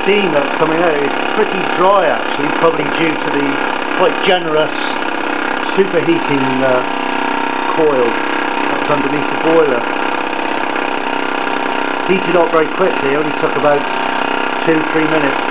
steam that's coming out. It's pretty dry actually, probably due to the quite generous superheating coil that's underneath the boiler. Heated up very quickly, it only took about 2-3 minutes.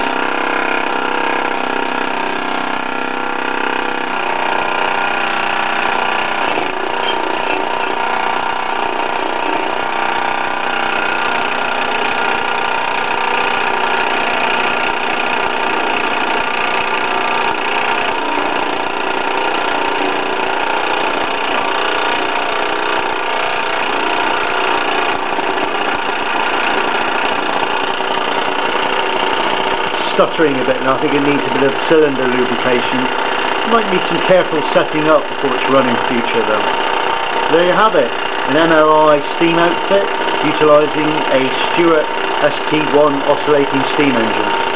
Stuttering a bit now. I think it needs a bit of cylinder lubrication. Might need some careful setting up before it's run in future though. There you have it, an MRI steam outfit utilising a Stuart ST1 oscillating steam engine.